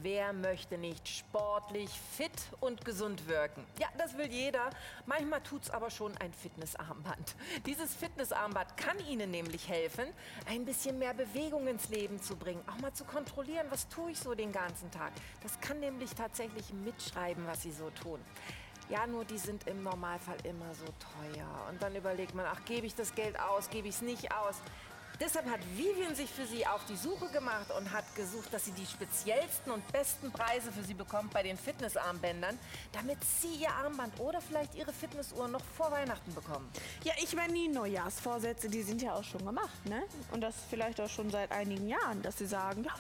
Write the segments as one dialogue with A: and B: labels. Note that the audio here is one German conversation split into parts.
A: wer möchte nicht sportlich, fit und gesund wirken? Ja, das will jeder. Manchmal tut's aber schon ein Fitnessarmband. Dieses Fitnessarmband kann Ihnen nämlich helfen, ein bisschen mehr Bewegung ins Leben zu bringen. Auch mal zu kontrollieren, was tue ich so den ganzen Tag. Das kann nämlich tatsächlich mitschreiben, was Sie so tun. Ja, nur die sind im Normalfall immer so teuer. Und dann überlegt man, ach, gebe ich das Geld aus, gebe ich es nicht aus? Deshalb hat Vivian sich für Sie auf die Suche gemacht und hat gesucht, dass sie die speziellsten und besten Preise für Sie bekommt bei den Fitnessarmbändern, damit Sie Ihr Armband oder vielleicht Ihre Fitnessuhr noch vor Weihnachten bekommen.
B: Ja, ich meine, die Neujahrsvorsätze, die sind ja auch schon gemacht, ne? Und das vielleicht auch schon seit einigen Jahren, dass Sie sagen, ja,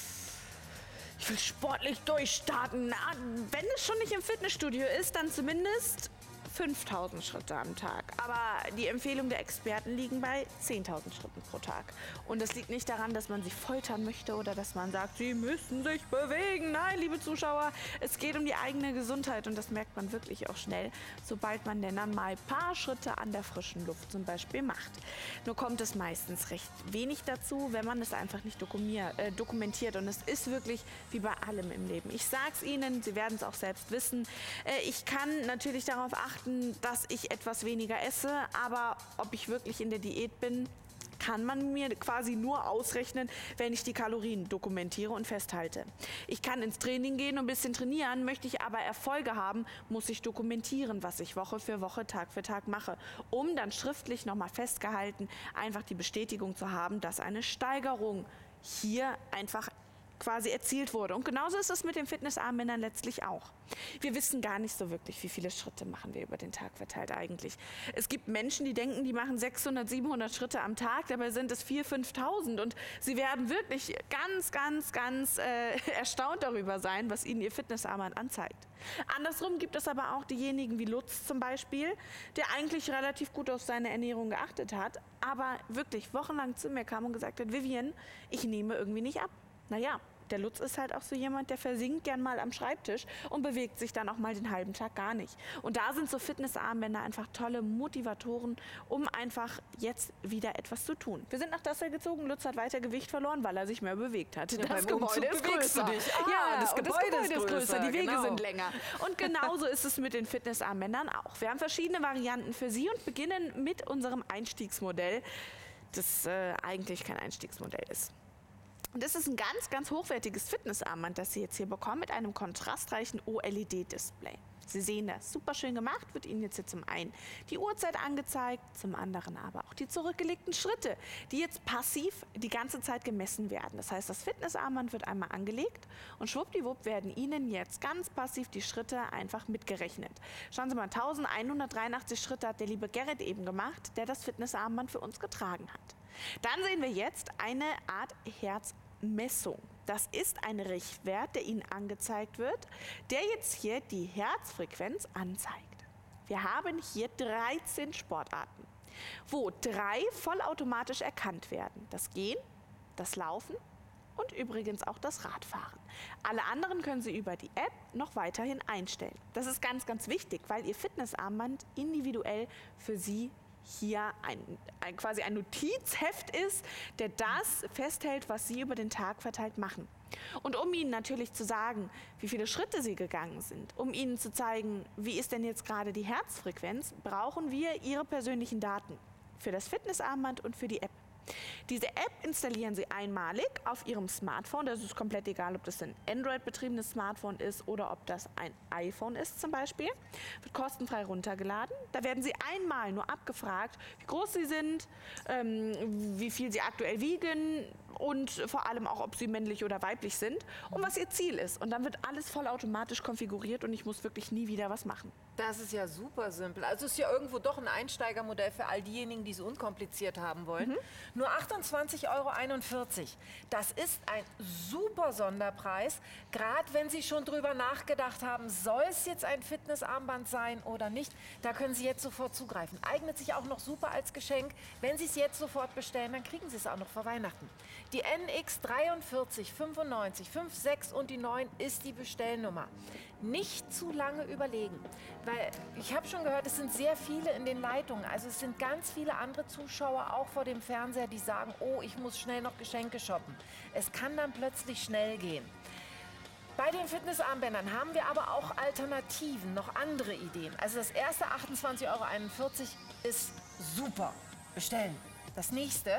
B: ich will sportlich durchstarten. Na, wenn es schon nicht im Fitnessstudio ist, dann zumindest 5.000 Schritte am Tag. Aber die Empfehlungen der Experten liegen bei 10.000 Schritten pro Tag. Und das liegt nicht daran, dass man sie foltern möchte oder dass man sagt, sie müssen sich bewegen. Nein, liebe Zuschauer, es geht um die eigene Gesundheit und das merkt man wirklich auch schnell, sobald man denn dann mal ein paar Schritte an der frischen Luft zum Beispiel macht. Nur kommt es meistens recht wenig dazu, wenn man es einfach nicht dokumentiert. Und es ist wirklich wie bei allem im Leben. Ich sag's Ihnen, Sie werden es auch selbst wissen. Ich kann natürlich darauf achten, dass ich etwas weniger esse, aber ob ich wirklich in der Diät bin, kann man mir quasi nur ausrechnen, wenn ich die Kalorien dokumentiere und festhalte. Ich kann ins Training gehen und ein bisschen trainieren, möchte ich aber Erfolge haben, muss ich dokumentieren, was ich Woche für Woche, Tag für Tag mache, um dann schriftlich nochmal festgehalten, einfach die Bestätigung zu haben, dass eine Steigerung hier einfach quasi erzielt wurde. Und genauso ist es mit den Fitnessarmbändern letztlich auch. Wir wissen gar nicht so wirklich, wie viele Schritte machen wir über den Tag verteilt eigentlich. Es gibt Menschen, die denken, die machen 600, 700 Schritte am Tag, dabei sind es 4.000, 5.000 und sie werden wirklich ganz erstaunt darüber sein, was ihnen ihr Fitnessarmband anzeigt. Andersrum gibt es aber auch diejenigen wie Lutz zum Beispiel, der eigentlich relativ gut auf seine Ernährung geachtet hat, aber wirklich wochenlang zu mir kam und gesagt hat, Vivian, ich nehme irgendwie nicht ab. Naja, der Lutz ist halt auch so jemand, der versinkt gern mal am Schreibtisch und bewegt sich dann auch mal den halben Tag gar nicht. Und da sind so Fitnessarmbänder einfach tolle Motivatoren, um einfach jetzt wieder etwas zu tun. Wir sind nach Dassel gezogen, Lutz hat weiter Gewicht verloren, weil er sich mehr bewegt hat.
A: Ja,
B: das
A: Gebäude ist größer.
B: Das Gebäude ist größer, die Wege
A: genau.
B: sind länger. Und genauso ist es mit den Fitnessarmbändern auch. Wir haben verschiedene Varianten für Sie und beginnen mit unserem Einstiegsmodell, das eigentlich kein Einstiegsmodell ist. Und das ist ein ganz hochwertiges Fitnessarmband, das Sie jetzt hier bekommen, mit einem kontrastreichen OLED-Display. Sie sehen das, super schön gemacht, wird Ihnen jetzt hier zum einen die Uhrzeit angezeigt, zum anderen aber auch die zurückgelegten Schritte, die jetzt passiv die ganze Zeit gemessen werden. Das heißt, das Fitnessarmband wird einmal angelegt und schwuppdiwupp werden Ihnen jetzt ganz passiv die Schritte einfach mitgerechnet. Schauen Sie mal, 1183 Schritte hat der liebe Gerrit eben gemacht, der das Fitnessarmband für uns getragen hat. Dann sehen wir jetzt eine Art Herzmessung. Das ist ein Richtwert, der Ihnen angezeigt wird, der jetzt hier die Herzfrequenz anzeigt. Wir haben hier 13 Sportarten, wo 3 vollautomatisch erkannt werden. Das Gehen, das Laufen und übrigens auch das Radfahren. Alle anderen können Sie über die App noch weiterhin einstellen. Das ist ganz wichtig, weil Ihr Fitnessarmband individuell für Sie hier quasi ein Notizheft ist, der das festhält, was Sie über den Tag verteilt machen. Und um Ihnen natürlich zu sagen, wie viele Schritte Sie gegangen sind, um Ihnen zu zeigen, wie ist denn jetzt gerade die Herzfrequenz, brauchen wir Ihre persönlichen Daten für das Fitnessarmband und für die App. Diese App installieren Sie einmalig auf Ihrem Smartphone. Das ist komplett egal, ob das ein Android-betriebenes Smartphone ist oder ob das ein iPhone ist zum Beispiel. Wird kostenfrei runtergeladen. Da werden Sie einmal nur abgefragt, wie groß Sie sind, wie viel Sie aktuell wiegen und vor allem auch, ob Sie männlich oder weiblich sind und was Ihr Ziel ist. Und dann wird alles vollautomatisch konfiguriert und ich muss wirklich nie wieder was machen.
A: Das ist ja super simpel. Also ist ja irgendwo doch ein Einsteigermodell für all diejenigen, die es unkompliziert haben wollen. Nur 28,41 €. Das ist ein super Sonderpreis. Gerade wenn Sie schon drüber nachgedacht haben, soll es jetzt ein Fitnessarmband sein oder nicht, da können Sie jetzt sofort zugreifen. Eignet sich auch noch super als Geschenk. Wenn Sie es jetzt sofort bestellen, dann kriegen Sie es auch noch vor Weihnachten. Die NX 43 95 56 und die 9 ist die Bestellnummer. Nicht zu lange überlegen. Weil ich habe schon gehört, es sind sehr viele in den Leitungen. Also es sind ganz viele andere Zuschauer auch vor dem Fernseher, die sagen, oh, ich muss schnell noch Geschenke shoppen. Es kann dann plötzlich schnell gehen. Bei den Fitnessarmbändern haben wir aber auch Alternativen, noch andere Ideen. Also das erste 28,41 € ist super. Bestellen. Das nächste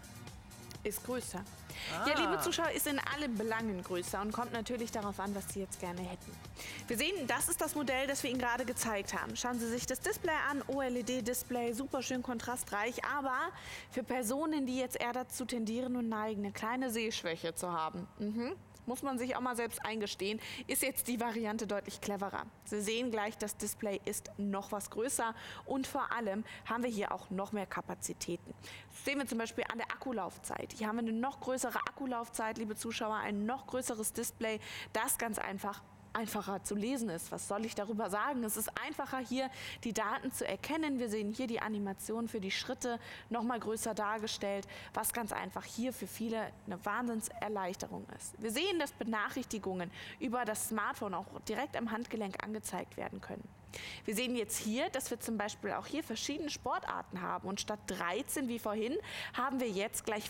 B: ist größer. Ja, liebe Zuschauer, ist in allen Belangen größer und kommt natürlich darauf an, was Sie jetzt gerne hätten. Wir sehen, das ist das Modell, das wir Ihnen gerade gezeigt haben. Schauen Sie sich das Display an, OLED-Display, super schön kontrastreich, aber für Personen, die jetzt eher dazu tendieren und neigen, eine kleine Sehschwäche zu haben, muss man sich auch mal selbst eingestehen, ist jetzt die Variante deutlich cleverer. Sie sehen gleich, das Display ist noch was größer und vor allem haben wir hier auch noch mehr Kapazitäten. Das sehen wir zum Beispiel an der Akkulaufzeit. Hier haben wir eine noch größere Akkulaufzeit, liebe Zuschauer, ein noch größeres Display, das ganz einfach einfacher zu lesen ist. Was soll ich darüber sagen? Es ist einfacher, hier die Daten zu erkennen. Wir sehen hier die Animation für die Schritte noch mal größer dargestellt, was ganz einfach hier für viele eine Wahnsinnserleichterung ist. Wir sehen, dass Benachrichtigungen über das Smartphone auch direkt am Handgelenk angezeigt werden können. Wir sehen jetzt hier, dass wir zum Beispiel auch hier verschiedene Sportarten haben und statt 13 wie vorhin haben wir jetzt gleich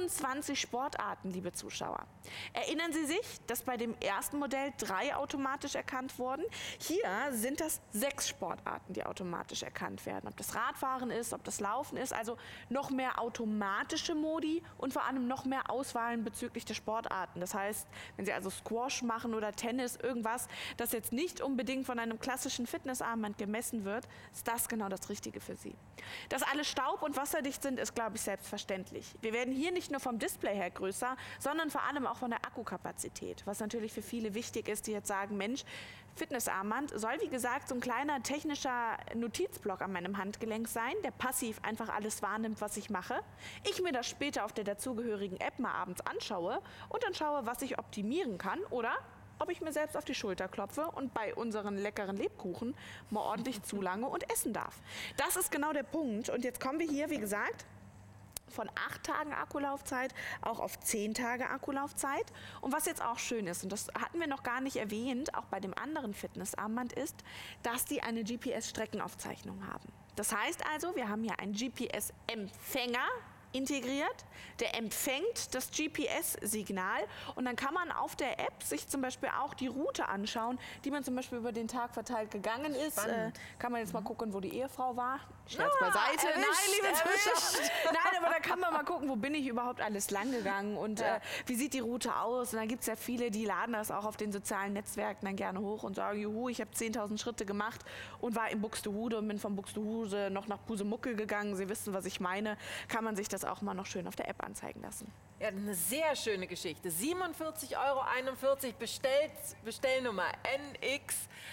B: 24 Sportarten, liebe Zuschauer. Erinnern Sie sich, dass bei dem ersten Modell 3 automatisch erkannt wurden? Hier sind das 6 Sportarten, die automatisch erkannt werden. Ob das Radfahren ist, ob das Laufen ist, also noch mehr automatische Modi und vor allem noch mehr Auswahlen bezüglich der Sportarten. Das heißt, wenn Sie also Squash machen oder Tennis, irgendwas, das jetzt nicht unbedingt von einem klassischen Fitnessarmband gemessen wird, ist das genau das Richtige für Sie. Dass alle staub- und wasserdicht sind, ist, glaube ich, selbstverständlich. Wir werden hier nicht nur vom Display her größer, sondern vor allem auch von der Akkukapazität, was natürlich für viele wichtig ist, die jetzt sagen, Mensch, Fitnessarmband soll, wie gesagt, so ein kleiner technischer Notizblock an meinem Handgelenk sein, der passiv einfach alles wahrnimmt, was ich mache. Ich mir das später auf der dazugehörigen App mal abends anschaue und dann schaue, was ich optimieren kann oder ob ich mir selbst auf die Schulter klopfe und bei unseren leckeren Lebkuchen mal ordentlich zulange und essen darf. Das ist genau der Punkt. Und jetzt kommen wir hier, wie gesagt, von 8 Tagen Akkulaufzeit auch auf 10 Tage Akkulaufzeit. Und was jetzt auch schön ist, und das hatten wir noch gar nicht erwähnt, auch bei dem anderen Fitnessarmband ist, dass die eine GPS-Streckenaufzeichnung haben. Das heißt also, wir haben hier einen GPS-Empfänger integriert, der empfängt das GPS-Signal und dann kann man auf der App sich zum Beispiel auch die Route anschauen, die man zum Beispiel über den Tag verteilt gegangen ist. Kann man jetzt mal gucken, wo die Ehefrau war. Scherz beiseite. Nein, liebe Zuschauer. Nein, aber da kann man mal gucken, wo bin ich überhaupt alles lang gegangen und wie sieht die Route aus. Und dann gibt es ja viele, die laden das auch auf den sozialen Netzwerken dann gerne hoch und sagen, juhu, ich habe 10.000 Schritte gemacht und war in Buxtehude und bin von Buxtehude noch nach Pusemuckel gegangen. Sie wissen, was ich meine. Kann man sich das auch mal noch schön auf der App anzeigen lassen.
A: Ja, eine sehr schöne Geschichte. 47,41 € Bestellnummer NX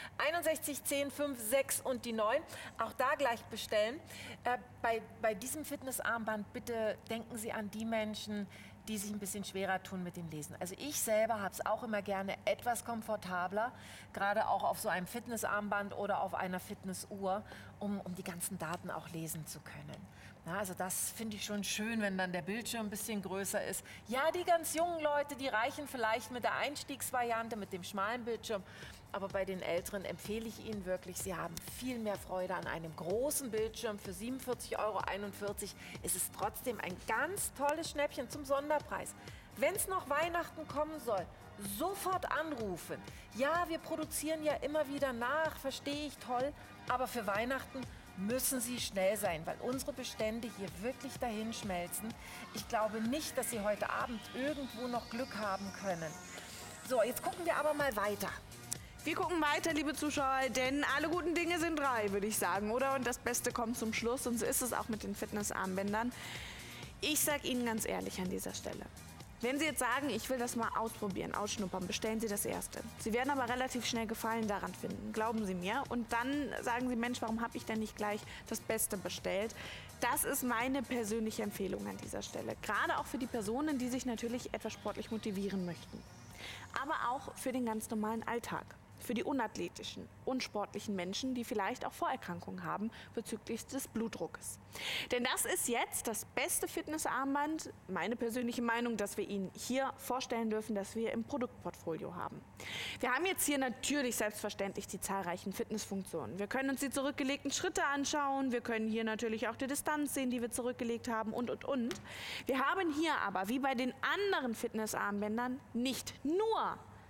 A: 611056 und die 9. Auch da gleich bestellen. Bei diesem Fitnessarmband bitte denken Sie an die Menschen, die sich ein bisschen schwerer tun mit dem Lesen. Also ich selber habe es auch immer gerne etwas komfortabler, gerade auch auf so einem Fitnessarmband oder auf einer Fitnessuhr, um die ganzen Daten auch lesen zu können. Na, also das finde ich schon schön, wenn dann der Bildschirm ein bisschen größer ist. Ja, die ganz jungen Leute, die reichen vielleicht mit der Einstiegsvariante, mit dem schmalen Bildschirm. Aber bei den Älteren empfehle ich Ihnen wirklich, Sie haben viel mehr Freude an einem großen Bildschirm. Für 47,41 € ist es trotzdem ein ganz tolles Schnäppchen zum Sonderpreis. Wenn es noch Weihnachten kommen soll, sofort anrufen. Ja, wir produzieren ja immer wieder nach, verstehe ich toll. Aber für Weihnachten müssen Sie schnell sein, weil unsere Bestände hier wirklich dahin schmelzen. Ich glaube nicht, dass Sie heute Abend irgendwo noch Glück haben können. So, jetzt gucken wir aber mal weiter.
B: Wir gucken weiter, liebe Zuschauer, denn alle guten Dinge sind 3, würde ich sagen, oder? Und das Beste kommt zum Schluss und so ist es auch mit den Fitnessarmbändern. Ich sage Ihnen ganz ehrlich an dieser Stelle, wenn Sie jetzt sagen, ich will das mal ausprobieren, ausschnuppern, bestellen Sie das Erste. Sie werden aber relativ schnell Gefallen daran finden, glauben Sie mir. Und dann sagen Sie, Mensch, warum habe ich denn nicht gleich das Beste bestellt? Das ist meine persönliche Empfehlung an dieser Stelle. Gerade auch für die Personen, die sich natürlich etwas sportlich motivieren möchten. Aber auch für den ganz normalen Alltag. Für die unathletischen, unsportlichen Menschen, die vielleicht auch Vorerkrankungen haben bezüglich des Blutdruckes. Denn das ist jetzt das beste Fitnessarmband, meine persönliche Meinung, dass wir Ihnen hier vorstellen dürfen, dass wir im Produktportfolio haben. Wir haben jetzt hier natürlich selbstverständlich die zahlreichen Fitnessfunktionen. Wir können uns die zurückgelegten Schritte anschauen, wir können hier natürlich auch die Distanz sehen, die wir zurückgelegt haben und. Wir haben hier aber, wie bei den anderen Fitnessarmbändern, nicht nur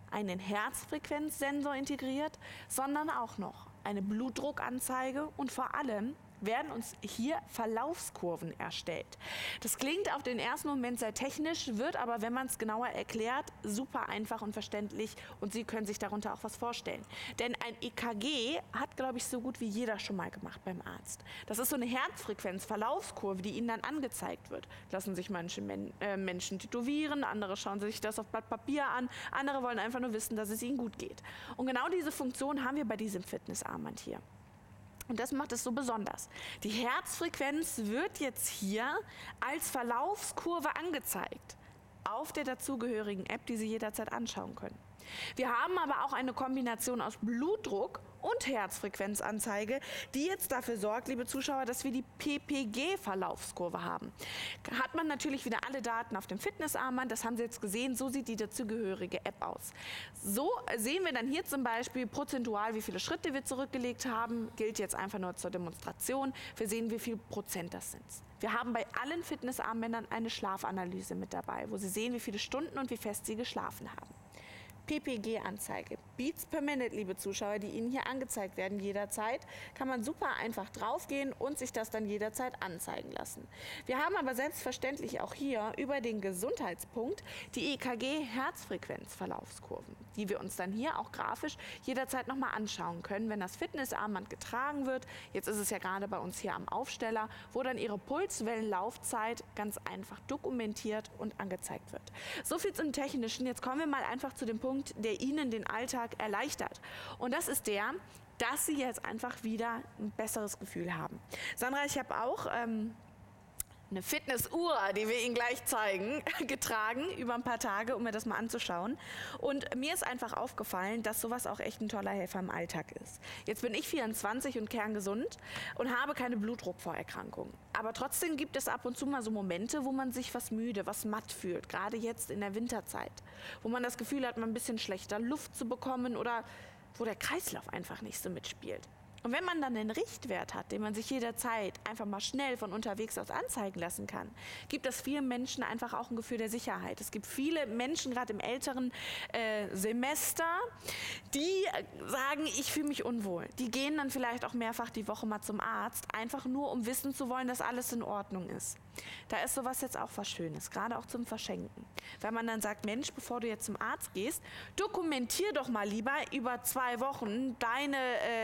B: einen Herzfrequenzsensor integriert, sondern auch noch eine Blutdruckanzeige und vor allem werden uns hier Verlaufskurven erstellt. Das klingt auf den ersten Moment sehr technisch, wird aber, wenn man es genauer erklärt, super einfach und verständlich und Sie können sich darunter auch was vorstellen. Denn ein EKG hat, glaube ich, so gut wie jeder schon mal gemacht beim Arzt. Das ist so eine Herzfrequenzverlaufskurve, die Ihnen dann angezeigt wird. Lassen sich manche Menschen tätowieren, andere schauen sich das auf Blatt Papier an, andere wollen einfach nur wissen, dass es ihnen gut geht. Und genau diese Funktion haben wir bei diesem Fitnessarmband hier. Und das macht es so besonders. Die Herzfrequenz wird jetzt hier als Verlaufskurve angezeigt auf der dazugehörigen App, die Sie jederzeit anschauen können. Wir haben aber auch eine Kombination aus Blutdruck und Herzfrequenzanzeige, die jetzt dafür sorgt, liebe Zuschauer, dass wir die PPG-Verlaufskurve haben. Hat man natürlich wieder alle Daten auf dem Fitnessarmband, das haben Sie jetzt gesehen, so sieht die dazugehörige App aus. So sehen wir dann hier zum Beispiel prozentual, wie viele Schritte wir zurückgelegt haben, gilt jetzt einfach nur zur Demonstration. Wir sehen, wie viel Prozent das sind. Wir haben bei allen Fitnessarmbändern eine Schlafanalyse mit dabei, wo Sie sehen, wie viele Stunden und wie fest Sie geschlafen haben. PPG-Anzeige, Beats per Minute, liebe Zuschauer, die Ihnen hier angezeigt werden jederzeit, kann man super einfach draufgehen und sich das dann jederzeit anzeigen lassen. Wir haben aber selbstverständlich auch hier über den Gesundheitspunkt die EKG-Herzfrequenzverlaufskurven, die wir uns dann hier auch grafisch jederzeit nochmal anschauen können, wenn das Fitnessarmband getragen wird. Jetzt ist es ja gerade bei uns hier am Aufsteller, wo dann Ihre Pulswellenlaufzeit ganz einfach dokumentiert und angezeigt wird. So viel zum Technischen. Jetzt kommen wir mal einfach zu dem Punkt, der Ihnen den Alltag erleichtert. Und das ist der, dass Sie jetzt einfach wieder ein besseres Gefühl haben. Sandra, ich habe auch eine Fitnessuhr, die wir Ihnen gleich zeigen, getragen über ein paar Tage, um mir das mal anzuschauen. Und mir ist einfach aufgefallen, dass sowas auch echt ein toller Helfer im Alltag ist. Jetzt bin ich 24 und kerngesund und habe keine Blutdruckvorerkrankung. Aber trotzdem gibt es ab und zu mal so Momente, wo man sich was müde, was matt fühlt. Gerade jetzt in der Winterzeit, wo man das Gefühl hat, mal ein bisschen schlechter Luft zu bekommen oder wo der Kreislauf einfach nicht so mitspielt. Und wenn man dann einen Richtwert hat, den man sich jederzeit einfach mal schnell von unterwegs aus anzeigen lassen kann, gibt das vielen Menschen einfach auch ein Gefühl der Sicherheit. Es gibt viele Menschen, gerade im älteren Semester, die sagen, ich fühle mich unwohl. Die gehen dann vielleicht auch mehrfach die Woche mal zum Arzt, einfach nur um wissen zu wollen, dass alles in Ordnung ist. Da ist sowas jetzt auch was Schönes, gerade auch zum Verschenken. Wenn man dann sagt, Mensch, bevor du jetzt zum Arzt gehst, dokumentier doch mal lieber über 2 Wochen deine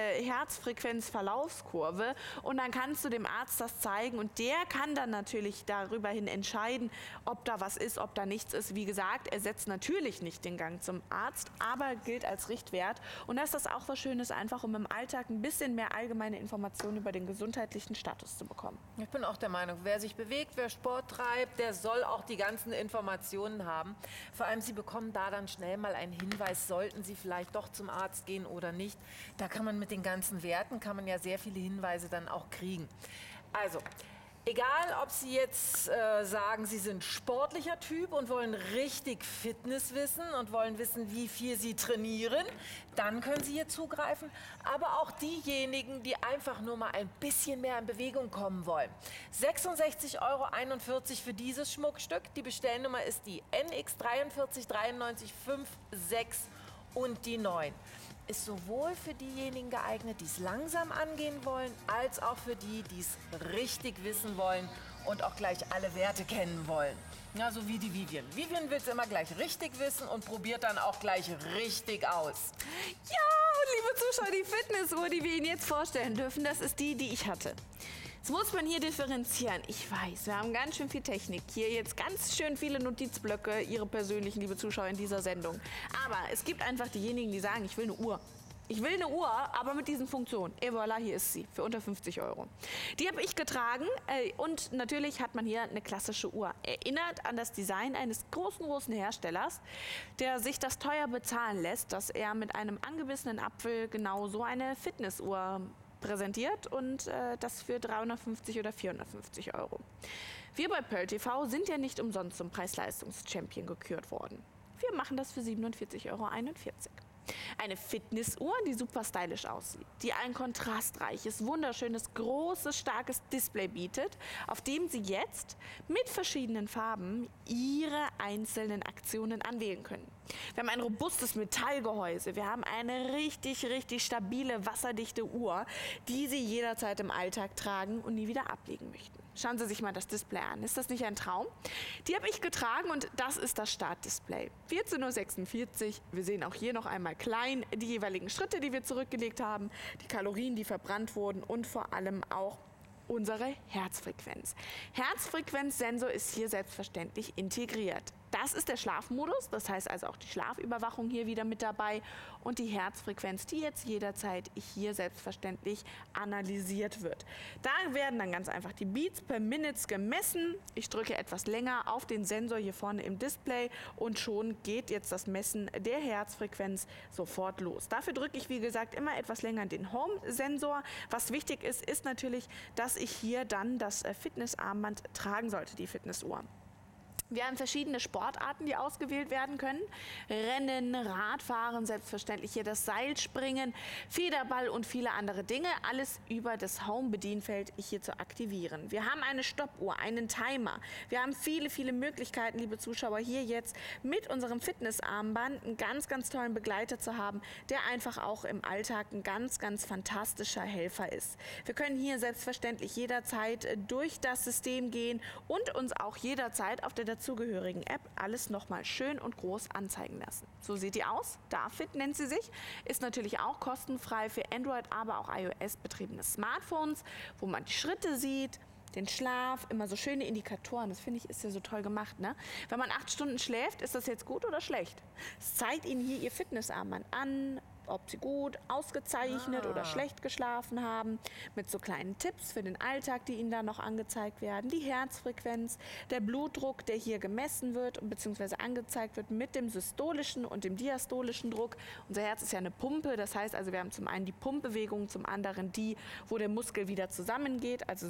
B: Herzfrequenzverlaufskurve und dann kannst du dem Arzt das zeigen und der kann dann natürlich darüber hin entscheiden, ob da was ist, ob da nichts ist. Wie gesagt, er setzt natürlich nicht den Gang zum Arzt, aber gilt als Richtwert und das ist auch was Schönes, einfach um im Alltag ein bisschen mehr allgemeine Informationen über den gesundheitlichen Status zu bekommen.
A: Ich bin auch der Meinung, wer sich bewegt, wer Sport treibt, der soll auch die ganzen Informationen haben. Vor allem, Sie bekommen da dann schnell mal einen Hinweis, sollten Sie vielleicht doch zum Arzt gehen oder nicht. Da kann man mit den ganzen Werten, kann man ja sehr viele Hinweise dann auch kriegen. Also, egal, ob Sie jetzt sagen, Sie sind sportlicher Typ und wollen richtig Fitness wissen und wollen wissen, wie viel Sie trainieren, dann können Sie hier zugreifen. Aber auch diejenigen, die einfach nur mal ein bisschen mehr in Bewegung kommen wollen. 66,41 € für dieses Schmuckstück. Die Bestellnummer ist die NX 43995 und die 9. Ist sowohl für diejenigen geeignet, die es langsam angehen wollen, als auch für die, die es richtig wissen wollen und auch gleich alle Werte kennen wollen. Ja, so wie die Vivian. Vivian will es immer gleich richtig wissen und probiert dann auch gleich richtig aus.
B: Ja, und liebe Zuschauer, die Fitnessuhr, die wir Ihnen jetzt vorstellen dürfen, das ist die, die ich hatte. Jetzt muss man hier differenzieren. Ich weiß, wir haben ganz schön viel Technik. Hier jetzt ganz schön viele Notizblöcke, Ihre persönlichen, liebe Zuschauer, in dieser Sendung. Aber es gibt einfach diejenigen, die sagen, ich will eine Uhr. Ich will eine Uhr, aber mit diesen Funktionen. Et voilà, hier ist sie, für unter 50 €. Die habe ich getragen und natürlich hat man hier eine klassische Uhr. Erinnert an das Design eines großen Herstellers, der sich das teuer bezahlen lässt, dass er mit einem angebissenen Apfel genau so eine Fitnessuhr präsentiert und das für 350 oder 450 €. Wir bei Pearl TV sind ja nicht umsonst zum Preis-Leistungs-Champion gekürt worden. Wir machen das für 47,41 €. Eine Fitnessuhr, die super stylisch aussieht, die ein kontrastreiches, wunderschönes, großes, starkes Display bietet, auf dem Sie jetzt mit verschiedenen Farben Ihre einzelnen Aktionen anwählen können. Wir haben ein robustes Metallgehäuse. Wir haben eine richtig, richtig stabile, wasserdichte Uhr, die Sie jederzeit im Alltag tragen und nie wieder ablegen möchten. Schauen Sie sich mal das Display an. Ist das nicht ein Traum? Die habe ich getragen und das ist das Startdisplay. 14:46 Uhr. Wir sehen auch hier noch einmal klein die jeweiligen Schritte, die wir zurückgelegt haben, die Kalorien, die verbrannt wurden und vor allem auch unsere Herzfrequenz. Herzfrequenzsensor ist hier selbstverständlich integriert. Das ist der Schlafmodus, das heißt also auch die Schlafüberwachung hier wieder mit dabei und die Herzfrequenz, die jetzt jederzeit hier selbstverständlich analysiert wird. Da werden dann ganz einfach die Beats per Minute gemessen. Ich drücke etwas länger auf den Sensor hier vorne im Display und schon geht jetzt das Messen der Herzfrequenz sofort los. Dafür drücke ich, wie gesagt, immer etwas länger den Home-Sensor. Was wichtig ist, ist natürlich, dass ich hier dann das Fitnessarmband tragen sollte, die Fitnessuhr. Wir haben verschiedene Sportarten, die ausgewählt werden können. Rennen, Radfahren, selbstverständlich hier das Seilspringen, Federball und viele andere Dinge. Alles über das Home-Bedienfeld hier zu aktivieren. Wir haben eine Stoppuhr, einen Timer. Wir haben viele, viele Möglichkeiten, liebe Zuschauer, hier jetzt mit unserem Fitnessarmband einen ganz, ganz tollen Begleiter zu haben, der einfach auch im Alltag ein ganz, ganz fantastischer Helfer ist. Wir können hier selbstverständlich jederzeit durch das System gehen und uns auch jederzeit auf der dazugehörigen App alles nochmal schön und groß anzeigen lassen. So sieht die aus. Dafit nennt sie sich. Ist natürlich auch kostenfrei für Android, aber auch iOS betriebene Smartphones, wo man die Schritte sieht, den Schlaf, immer so schöne Indikatoren. Das finde ich, ist ja so toll gemacht, ne? Wenn man 8 Stunden schläft, ist das jetzt gut oder schlecht? Es zeigt Ihnen hier Ihr Fitnessarmband an, ob Sie gut, ausgezeichnet oder schlecht geschlafen haben, mit so kleinen Tipps für den Alltag, die Ihnen da noch angezeigt werden, die Herzfrequenz, der Blutdruck, der hier gemessen wird bzw. angezeigt wird mit dem systolischen und dem diastolischen Druck. Unser Herz ist ja eine Pumpe, das heißt also, wir haben zum einen die Pumpbewegung, zum anderen die, wo der Muskel wieder zusammengeht, also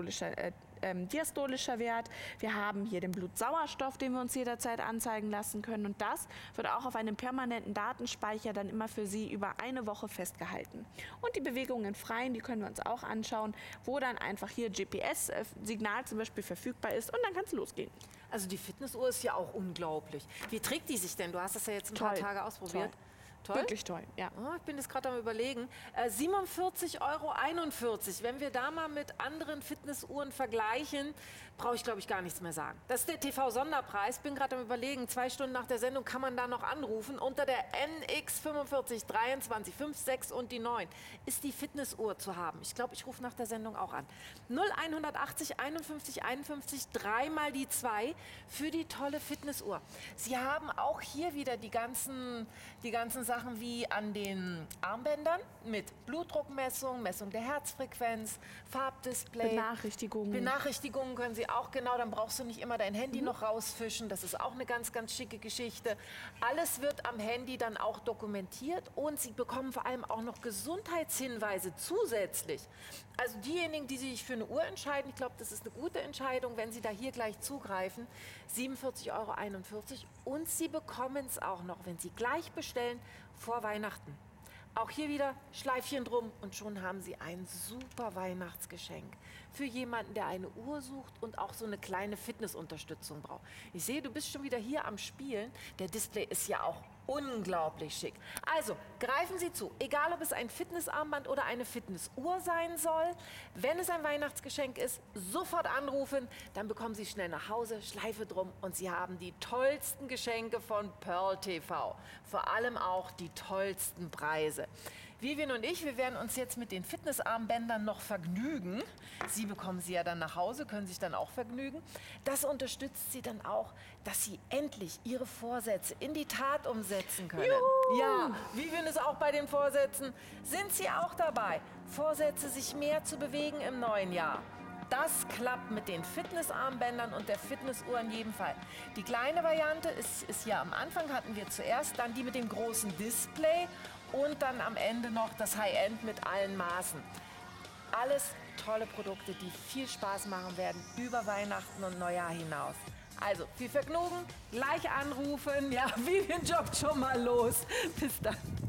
B: diastolischer Wert. Wir haben hier den Blutsauerstoff, den wir uns jederzeit anzeigen lassen können und das wird auch auf einem permanenten Datenspeicher dann immer für Sie über eine Woche festgehalten. Und die Bewegungen im Freien, die können wir uns auch anschauen, wo dann einfach hier GPS-Signal zum Beispiel verfügbar ist und dann kann es losgehen.
A: Also die Fitnessuhr ist ja auch unglaublich. Wie trägt die sich denn? Du hast das ja jetzt ein paar Tage ausprobiert. Toll.
B: Wirklich toll, ja.
A: Oh, ich bin jetzt gerade am Überlegen. 47,41 €. Wenn wir da mal mit anderen Fitnessuhren vergleichen, brauche ich, glaube ich, gar nichts mehr sagen. Das ist der TV-Sonderpreis. Bin gerade am Überlegen, 2 Stunden nach der Sendung kann man da noch anrufen. Unter der NX 45 23 56 und die 9 ist die Fitnessuhr zu haben. Ich glaube, ich rufe nach der Sendung auch an. 0180 51 51 3 die 2 für die tolle Fitnessuhr. Sie haben auch hier wieder die ganzen Sachen wie an den Armbändern mit Blutdruckmessung, Messung der Herzfrequenz, Farbdisplay. Benachrichtigungen können Sie auch, genau, dann brauchst du nicht immer dein Handy noch rausfischen. Das ist auch eine ganz, ganz schicke Geschichte. Alles wird am Handy dann auch dokumentiert und Sie bekommen vor allem auch noch Gesundheitshinweise zusätzlich. Also diejenigen, die sich für eine Uhr entscheiden, ich glaube, das ist eine gute Entscheidung, wenn Sie da hier gleich zugreifen. 47,41 € und Sie bekommen es auch noch, wenn Sie gleich bestellen, vor Weihnachten. Auch hier wieder Schleifchen drum und schon haben Sie ein super Weihnachtsgeschenk für jemanden, der eine Uhr sucht und auch so eine kleine Fitnessunterstützung braucht. Ich sehe, du bist schon wieder hier am Spielen. Der Display ist ja auch unglaublich schick. Also greifen Sie zu, egal ob es ein Fitnessarmband oder eine Fitnessuhr sein soll. Wenn es ein Weihnachtsgeschenk ist, sofort anrufen, dann bekommen Sie schnell nach Hause, Schleife drum und Sie haben die tollsten Geschenke von Pearl TV. Vor allem auch die tollsten Preise. Vivian und ich, wir werden uns jetzt mit den Fitnessarmbändern noch vergnügen. Sie bekommen sie ja dann nach Hause, können sich dann auch vergnügen. Das unterstützt Sie dann auch, dass Sie endlich Ihre Vorsätze in die Tat umsetzen können. Juhu! Ja, Vivian ist auch bei den Vorsätzen. Sind Sie auch dabei? Vorsätze, sich mehr zu bewegen im neuen Jahr. Das klappt mit den Fitnessarmbändern und der Fitnessuhr in jedem Fall. Die kleine Variante ist hier am Anfang, hatten wir zuerst, dann die mit dem großen Display und dann am Ende noch das High-End mit allen Maßen. Alles tolle Produkte, die viel Spaß machen werden über Weihnachten und Neujahr hinaus. Also viel Vergnügen, gleich anrufen, ja, Vivian joggt schon mal los. Bis dann.